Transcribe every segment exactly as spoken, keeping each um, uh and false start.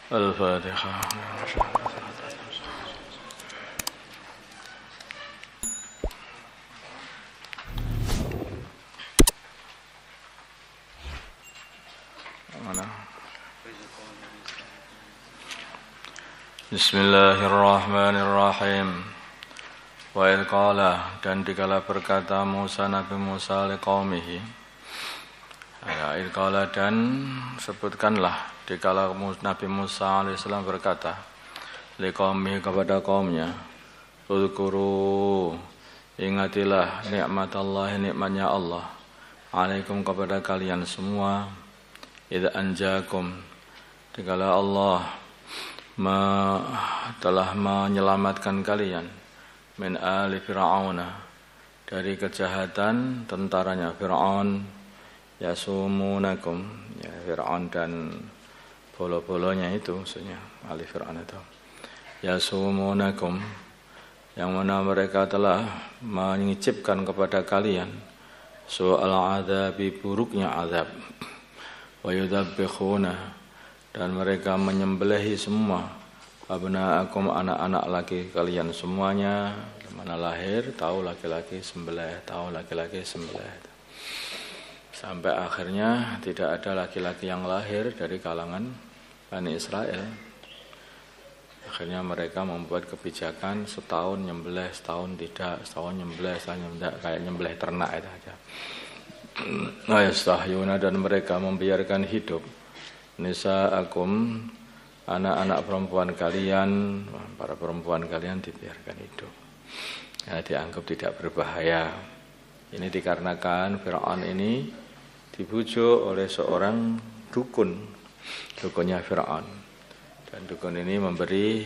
Al-Fatihah. Bismillahirrahmanirrahim. Wa idh qala, dan dikala berkata Musa Nabi Musa liqaumihi. Ya, idh qala, dan sebutkanlah dikala Nabi Musa alaihissalam berkata liqaumihi, kepada kaumnya, Udhkuru, ingatilah nikmatallahi, nikmatnya Allah, alaikum, kepada kalian semua, idh anjakum, dikala Allah Ma, telah menyelamatkan kalian min ali fir'auna, dari kejahatan tentaranya Fir'aun, yasumunakum, ya Fir'aun dan bolo-bolonya itu maksudnya ali Fir'aun itu, yasumunakum, yang mana mereka telah mengicipkan kepada kalian su'al adzabi, buruknya azab, wa yudabbikhuna, dan mereka menyembelihi semua abna'akum, anak-anak laki kalian semuanya, di mana lahir tahu laki-laki sembelih, tahu laki-laki sembelih, sampai akhirnya tidak ada laki-laki yang lahir dari kalangan Bani Israel. Akhirnya mereka membuat kebijakan setahun nyembelih, setahun tidak, setahun nyembelih, setahun nyembelih, kayak nyembelih ternak itu aja. Ayastahyuna, dan mereka membiarkan hidup nisa'akum, anak-anak perempuan kalian, para perempuan kalian dibiarkan hidup, ya, dianggap tidak berbahaya. Ini dikarenakan Fir'aun ini dibujuk oleh seorang dukun, dukunnya Fir'aun, dan dukun ini memberi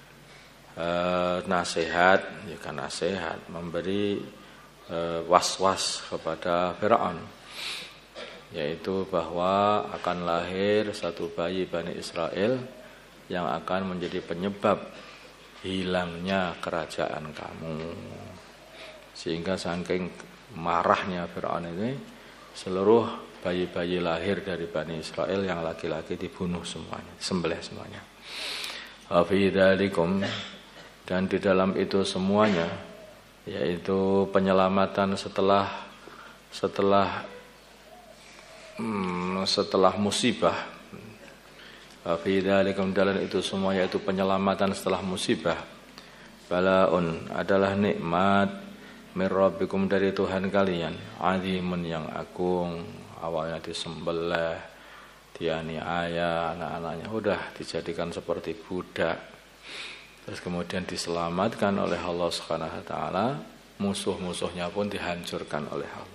uh, nasihat, ya kan nasihat, memberi uh, was-was kepada Fir'aun, yaitu bahwa akan lahir satu bayi Bani Israel yang akan menjadi penyebab hilangnya kerajaan kamu. Sehingga saking marahnya Fir'aun ini, seluruh bayi-bayi lahir dari Bani Israel yang laki-laki dibunuh semuanya, sembelih semuanya. Wa fi dzalikum, dan di dalam itu semuanya, yaitu penyelamatan setelah setelah Hmm, setelah musibah. Fi dzalikum, dalam itu semua, yaitu penyelamatan setelah musibah. Balaun, adalah nikmat min rabbikum, dari Tuhan kalian, azimun, yang agung. Awalnya disembelih, dianiaya anak-anaknya, udah dijadikan seperti budak, terus kemudian diselamatkan oleh Allah Subhanahu wa taala, musuh-musuhnya pun dihancurkan oleh Allah.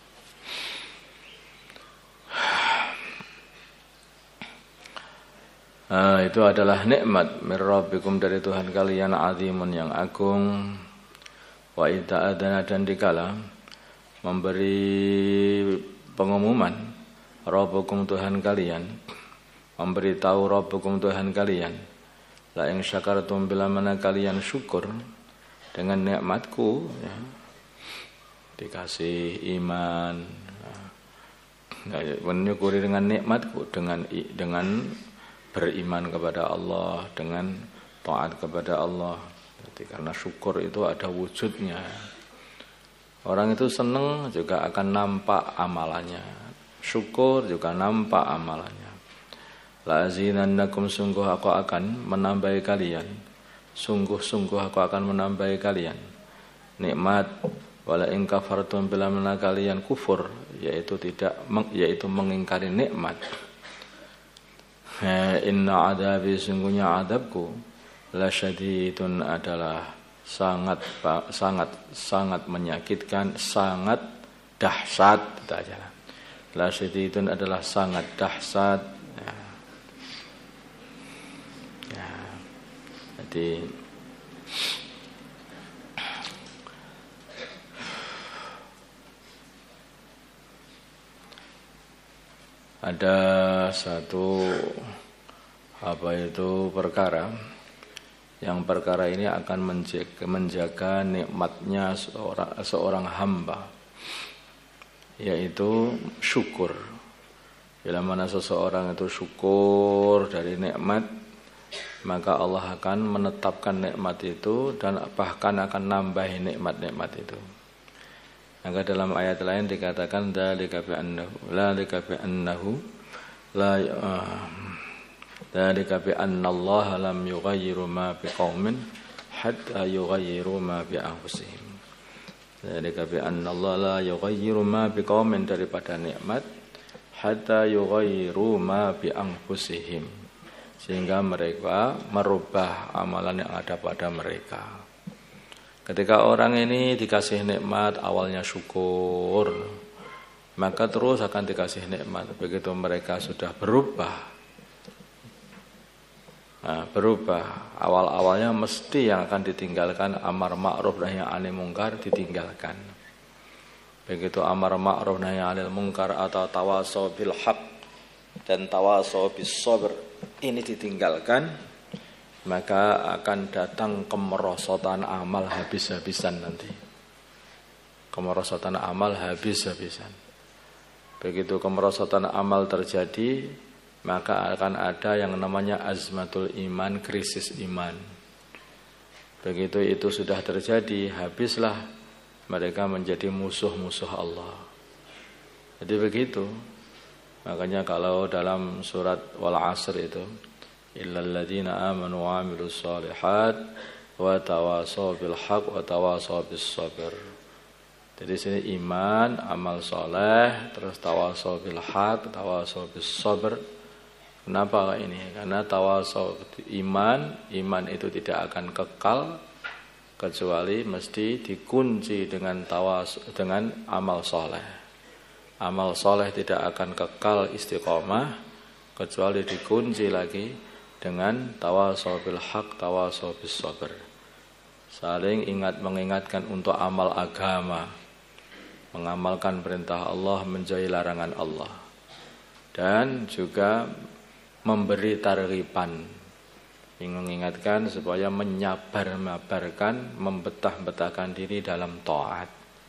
Nah, itu adalah nikmat min rabbikum, dari Tuhan kalian, azimun, yang agung. Wa idza adana, dan dikala memberi pengumuman rabbukum, Tuhan kalian, memberitahu rabbukum, Tuhan kalian, la in syakartum, bila mana kalian syukur dengan nikmatku, ya, dikasih iman, nah, menyukuri dengan nikmatku, dengan dengan beriman kepada Allah, dengan taat kepada Allah. Jadi karena syukur itu ada wujudnya. Orang itu senang juga akan nampak amalannya, syukur juga nampak amalannya. La azinannakum, sungguh aku akan menambahi kalian, sungguh-sungguh aku akan menambahi kalian nikmat. Wala in kafartum, bila mana kalian kufur, yaitu tidak yaitu mengingkari nikmat. Inna adabi, sungguhnya adabku, la syadidun, adalah sangat sangat sangat menyakitkan, sangat dahsyat. Itu aja. La syadidun adalah sangat dahsyat. Ya. Ya. Jadi ada satu apa itu perkara, yang perkara ini akan menjaga, menjaga nikmatnya seorang, seorang hamba, yaitu syukur. Bila mana seseorang itu syukur dari nikmat, maka Allah akan menetapkan nikmat itu dan bahkan akan nambahi nikmat-nikmat itu. Maka dalam ayat lain dikatakan dzalika bi annahu la dzalika bi annahu la dzalika bi anna Allah lam yughayyiru ma biqaumin hatta yughayyiru ma bi anfusihim. Dzalika bi anna Allah la yughayyiru ma biqaumin, daripada nikmat, hatta yughayyiru ma bi anfusihim, sehingga mereka merubah amalan yang ada pada mereka. Ketika orang ini dikasih nikmat, awalnya syukur, maka terus akan dikasih nikmat. Begitu mereka sudah berubah, nah, berubah, awal-awalnya mesti yang akan ditinggalkan amar ma'ruf nahi anil munkar ditinggalkan. Begitu amar ma'ruf nahi anil munkar atau tawasau bil haq dan tawasau bis sabr ini ditinggalkan, maka akan datang kemerosotan amal habis-habisan nanti. Kemerosotan amal habis-habisan. Begitu kemerosotan amal terjadi, maka akan ada yang namanya azmatul iman, krisis iman. Begitu itu sudah terjadi, habislah mereka menjadi musuh-musuh Allah. Jadi begitu. Makanya kalau dalam surat Wal Asr itu, illal ladzina amanu wa 'amilus shalihat wa tawasaw bil haqq wa tawasaw bis sabr. Jadi sini iman, amal soleh, terus tawasaw bil haqq, tawasaw bis sabr. Kenapa ini? Karena tawasaw iman, iman itu tidak akan kekal kecuali mesti dikunci dengan tawas dengan amal soleh. Amal soleh tidak akan kekal istiqomah kecuali dikunci lagi dengan tawasaw bil haq, tawasaw bis sabr. Saling ingat mengingatkan untuk amal agama, mengamalkan perintah Allah, menjauhi larangan Allah, dan juga memberi targhiban, mengingatkan supaya menyabar-mabarkan, membetah-betahkan diri dalam taat.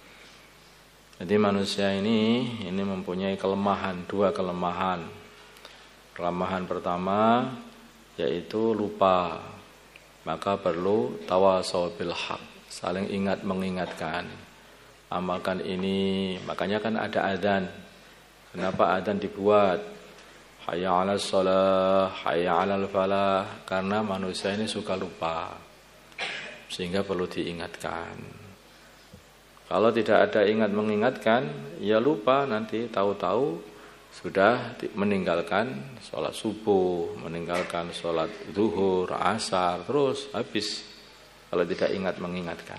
Jadi manusia ini ini mempunyai kelemahan, dua kelemahan. Kelemahan pertama yaitu lupa, maka perlu tawasaw bil haq, saling ingat mengingatkan, amalkan ini. Makanya kan ada adzan. Kenapa adzan dibuat? Hayya 'alas shalah, hayya 'alal falah, karena manusia ini suka lupa, sehingga perlu diingatkan. Kalau tidak ada ingat mengingatkan, ya lupa, nanti tahu-tahu sudah meninggalkan sholat subuh, meninggalkan sholat zuhur, asar, terus habis kalau tidak ingat mengingatkan.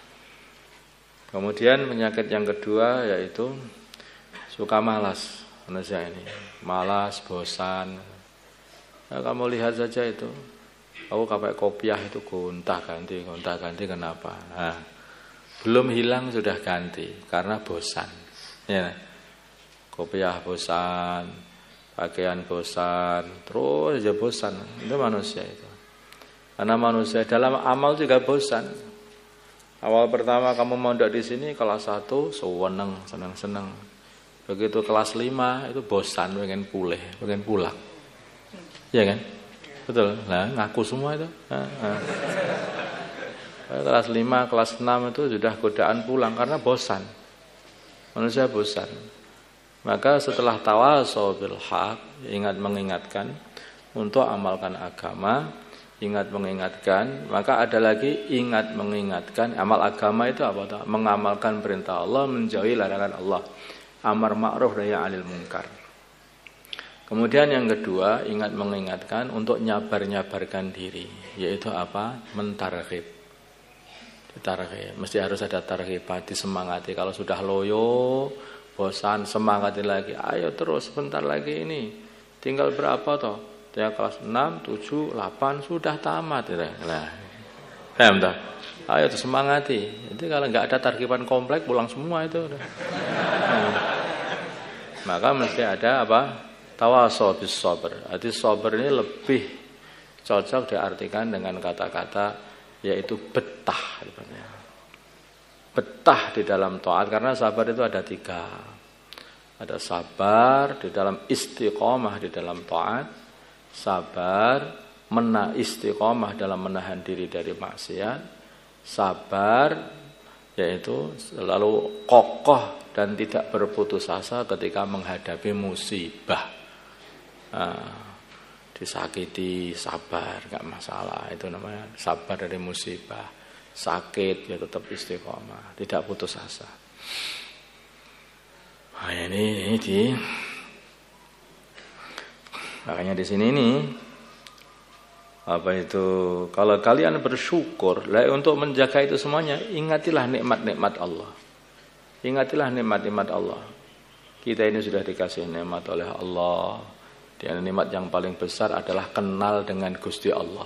Kemudian penyakit yang kedua yaitu suka malas manusia ini, malas, bosan. Nah, kamu lihat saja itu, aku pakai kopiah itu gonta ganti, gonta ganti, kenapa? Nah, belum hilang sudah ganti karena bosan. Ya. Kopiah bosan, pakaian bosan, terus aja bosan. Itu manusia itu. Karena manusia dalam amal juga bosan. Awal pertama kamu mondok di sini kelas satu, seneng, seneng-seneng. Begitu kelas lima itu bosan, pengen pulih, pengen pulang. Iya kan? Betul. Nah, ngaku semua itu. Nah, nah. Kelas lima, kelas enam itu sudah godaan pulang karena bosan. Manusia bosan. Maka setelah tawasaw bil haq, ingat mengingatkan untuk amalkan agama, ingat mengingatkan, maka ada lagi ingat mengingatkan. Amal agama itu apa? Mengamalkan perintah Allah, menjauhi larangan Allah, amar ma'ruf nahi anil munkar. Kemudian yang kedua, ingat mengingatkan untuk nyabar-nyabarkan diri, yaitu apa? Mentarghib. Targhib, mesti harus ada targhib, disemangati. Kalau sudah loyo, bosan, semangati lagi. Ayo terus, sebentar lagi ini. Tinggal berapa toh? Tinggal kelas enam, tujuh, delapan sudah tamat. Nah, paham tak? Ayo terus semangati. Jadi kalau nggak ada targiban komplek, pulang semua itu. Nah. Maka mesti ada apa? Tawasaw bis sabr. Arti sabr ini lebih cocok diartikan dengan kata-kata yaitu betah. Betah di dalam taat, karena sabar itu ada tiga. Ada sabar di dalam istiqomah di dalam taat, sabar mena istiqomah dalam menahan diri dari maksiat, sabar yaitu selalu kokoh dan tidak berputus asa ketika menghadapi musibah. Nah, disakiti sabar, nggak masalah, itu namanya sabar dari musibah. Sakit ya tetap istiqomah, tidak putus asa. Nah, ini, ini di makanya di sini nih apa itu, kalau kalian bersyukur lah untuk menjaga itu semuanya, ingatilah nikmat-nikmat Allah. Ingatilah nikmat-nikmat Allah. Kita ini sudah dikasih nikmat oleh Allah. Dan nikmat yang paling besar adalah kenal dengan Gusti Allah.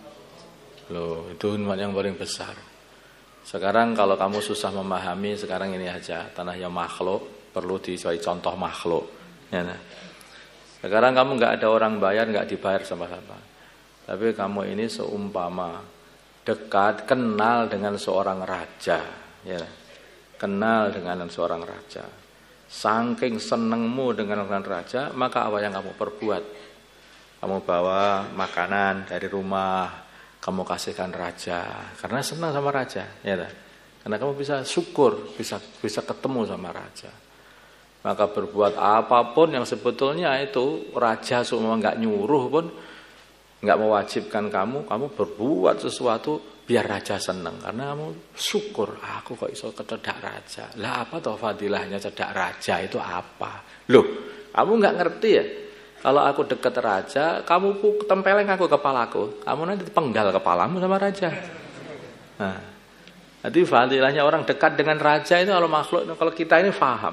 Loh, itu nikmat yang paling besar. Sekarang kalau kamu susah memahami, sekarang ini aja, tanah yang makhluk perlu dicari contoh makhluk. Ya, nah. Sekarang kamu nggak ada orang bayar, nggak dibayar sama-sama. Tapi kamu ini seumpama dekat, kenal dengan seorang raja, ya, kenal dengan seorang raja. Saking senengmu dengan orang raja, maka apa yang kamu perbuat? Kamu bawa makanan dari rumah, kamu kasihkan raja, karena senang sama raja, ya, karena kamu bisa syukur, bisa bisa ketemu sama raja. Maka berbuat apapun yang sebetulnya itu raja semua nggak nyuruh pun, nggak mewajibkan kamu, kamu berbuat sesuatu biar raja senang, karena kamu syukur, aku kok iso kecedak raja. Lah apa toh fadilahnya cedak raja itu apa? Loh, kamu nggak ngerti ya? Kalau aku dekat raja, kamu tempeleng aku kepalaku, kamu nanti penggal kepalamu sama raja. Nah, jadi fadilahnya orang dekat dengan raja itu kalau makhluk, kalau kita ini paham.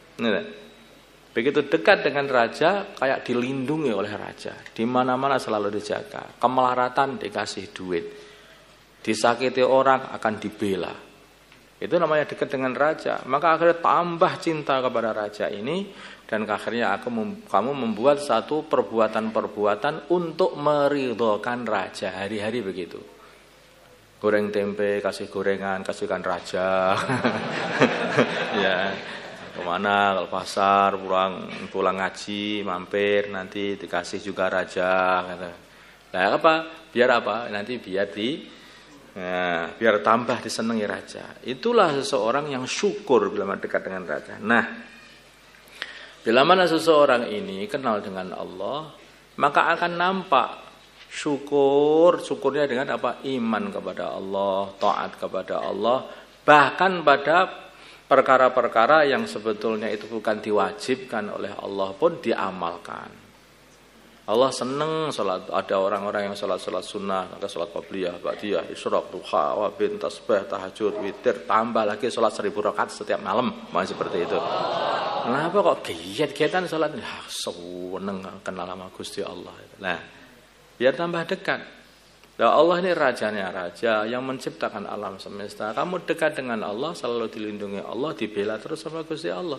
Begitu dekat dengan raja, kayak dilindungi oleh raja. Di mana-mana selalu dijaga. Kemelaratan dikasih duit. Disakiti orang akan dibela. Itu namanya dekat dengan raja. Maka akhirnya tambah cinta kepada raja ini, dan akhirnya aku mem, kamu membuat satu perbuatan-perbuatan untuk meridhokan raja. Hari-hari begitu. Goreng tempe, kasih gorengan, kasihkan raja. Ya, kemana? Kalau pasar, pulang pulang ngaji, mampir, nanti dikasih juga raja. Nah apa? Biar apa? Nanti biar di Nah, biar tambah disenangi raja. Itulah seseorang yang syukur bila mana dekat dengan raja. Nah, bila mana seseorang ini kenal dengan Allah, maka akan nampak syukur, syukurnya dengan apa? Iman kepada Allah, taat kepada Allah, bahkan pada perkara-perkara yang sebetulnya itu bukan diwajibkan oleh Allah pun diamalkan. Allah senang salat, ada orang-orang yang salat-salat sunnah, ada salat qabliyah, ba'diyah, isyraq, duha, wabin, tasbih, tahajud, witir, tambah lagi salat seribu rakaat setiap malam, masih seperti itu. Kenapa kok giat-giatan salat? Ya, seneng kenal sama Gusti Allah. Nah, biar tambah dekat. Nah, Allah ini rajanya raja yang menciptakan alam semesta. Kamu dekat dengan Allah, selalu dilindungi Allah, dibela terus sama Gusti Allah.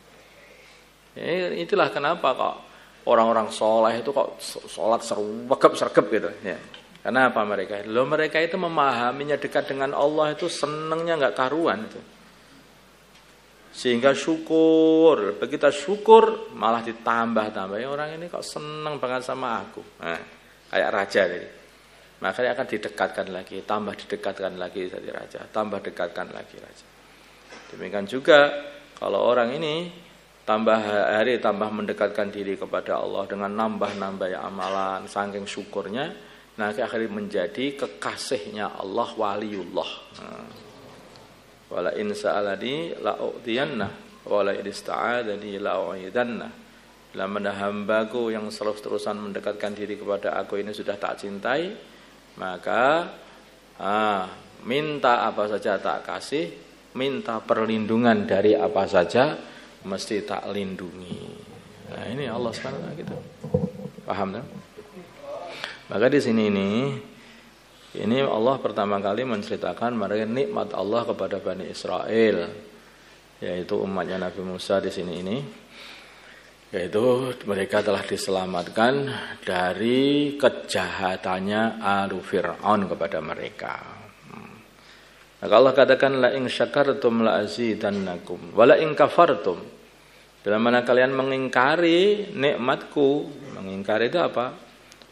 Itulah kenapa kok orang-orang soleh itu kok sholat sergep-sergep gitu ya. Karena apa mereka? Loh, mereka itu memahaminya dekat dengan Allah itu senengnya nggak karuan itu. Sehingga syukur, begitu syukur malah ditambah-tambah. Ya, orang ini kok seneng banget sama aku. Nah, kayak raja tadi. Makanya akan didekatkan lagi, tambah didekatkan lagi dari raja, tambah dekatkan lagi raja. Demikian juga kalau orang ini tambah hari tambah mendekatkan diri kepada Allah dengan nambah-nambah ya amalan, saking syukurnya, nah akhirnya menjadi kekasihnya Allah, waliullah. Nah, wala in sa'alani la'u'tiyanna wala in ista'adani la'u'idanna. Bila mana hambaku yang terus-terusan mendekatkan diri kepada aku ini sudah tak cintai, maka ah, minta apa saja tak kasih, minta perlindungan dari apa saja mesti tak lindungi. Nah, ini Allah subhanahu wa taala gitu. Paham tak? Maka di sini ini ini Allah pertama kali menceritakan mereka nikmat Allah kepada Bani Israel, yaitu umatnya Nabi Musa di sini ini, yaitu mereka telah diselamatkan dari kejahatannya Alu Fir'aun kepada mereka. Maka Allah katakan la in syakartum la azidannakum wa la in kafartum. Bila mana kalian mengingkari nikmatku, mengingkari itu apa?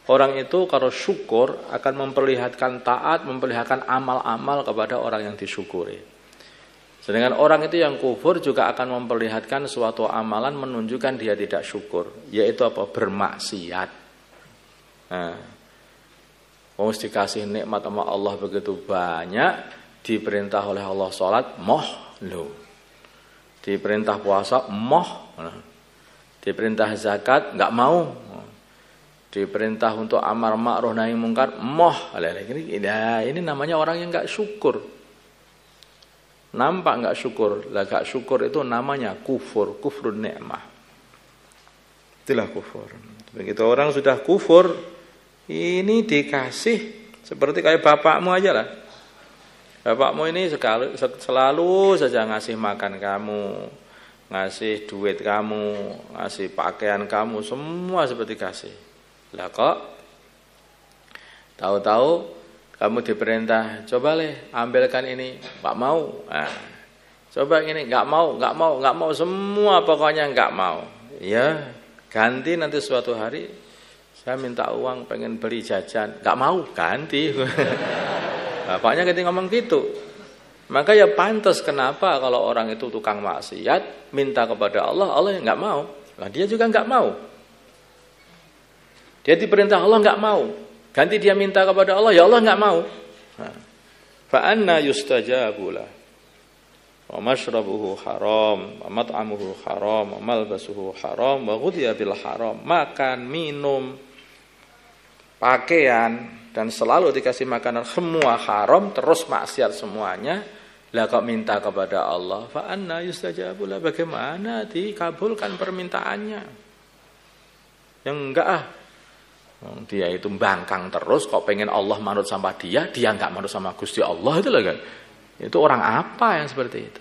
Orang itu kalau syukur akan memperlihatkan taat, memperlihatkan amal-amal kepada orang yang disyukuri. Sedangkan orang itu yang kufur juga akan memperlihatkan suatu amalan menunjukkan dia tidak syukur, yaitu apa? Bermaksiat. Nah, mau dikasih nikmat sama Allah begitu banyak, diperintah oleh Allah sholat, moh lo. Diperintah puasa, moh. Diperintah zakat, nggak mau. Diperintah untuk amar ma'ruf nahi mungkar, moh. Ini, ini namanya orang yang nggak syukur. Nampak nggak syukur? Lah nggak syukur itu namanya kufur, kufrun ni'mah. Itulah kufur. Begitu orang sudah kufur, ini dikasih seperti kayak bapakmu aja lah. Bapakmu ini sekali, selalu saja ngasih makan kamu, ngasih duit kamu, ngasih pakaian kamu, semua seperti kasih. Lah kok tahu-tahu kamu diperintah, coba leh ambilkan ini, nggak mau. Nah, coba ini, nggak mau, nggak mau, nggak mau, semua pokoknya nggak mau. Ya, ganti nanti suatu hari saya minta uang pengen beli jajan, nggak mau, ganti. Bapaknya ketika ngomong gitu, maka ya pantas kenapa kalau orang itu tukang maksiat minta kepada Allah, Allah nggak mau. Lah dia juga nggak mau. Dia diperintah Allah nggak mau, ganti dia minta kepada Allah, ya Allah nggak mau. Fa anna yustajabu lah. Wa mashrabuhu haram, wa mat'amuhu haram, wa malbasuhu haram, wa ghudhiya bil haram. Makan, minum, pakaian dan selalu dikasih makanan semua haram, terus maksiat semuanya. Lah kok minta kepada Allah, fa anna yustajabu lah, bagaimana dikabulkan permintaannya? Yang enggak ah. Dia itu bangkang terus, kok pengen Allah manut sama dia, dia enggak manut sama Gusti Allah, itu lah kan. Itu orang apa yang seperti itu?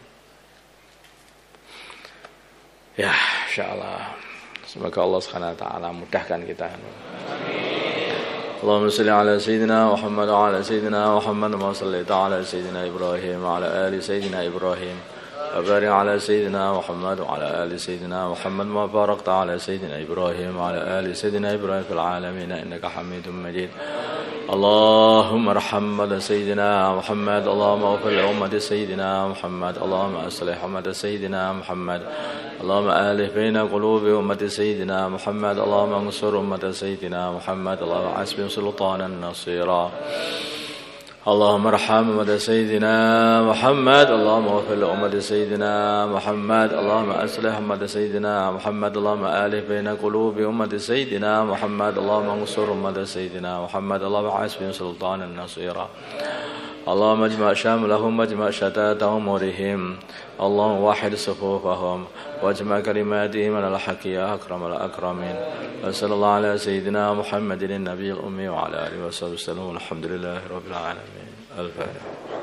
Ya, insyaallah. Semoga Allah Subhanahu wa taala mudahkan kita. Allahumma shalli ala sayyidina Muhammad wa ala sayyidina Muhammad wa salli ala sayyidina Ibrahim wa ala ali sayyidina Ibrahim. وبارك على سيدنا محمد وعلى آل سيدنا محمد وبارك على سيدنا إبراهيم وعلى آل سيدنا إبراهيم في العالمين إنك حميد مجيد. اللهم ارحم سيدنا محمد، اللهم اغفر لأمة سيدنا محمد، اللهم أصلح أمة سيدنا محمد، اللهم ألف بين قلوب أمة سيدنا محمد، اللهم انصر أمة سيدنا محمد، اللهم حسبهم سلطانا نصيرا. اللهم ارحم أمة سيدنا محمد، اللهم اغفر لأمة سيدنا محمد، اللهم أصلح أمة سيدنا محمد، اللهم ألف بين قلوب أمة سيدنا محمد، اللهم انصر أمة سيدنا محمد، اللهم حسبهم سلطانا نصيرا. اللهم اجمع شاملهم واجمع شتات أمورهم، اللهم وحد صفوفهم واجمع كلماتهم على الحق يا أكرم الأكرمين. وصلى الله على سيدنا محمد النبي الأمي وعلى آله وصحبه وسلم. الحمد لله رب العالمين. الفاتحة.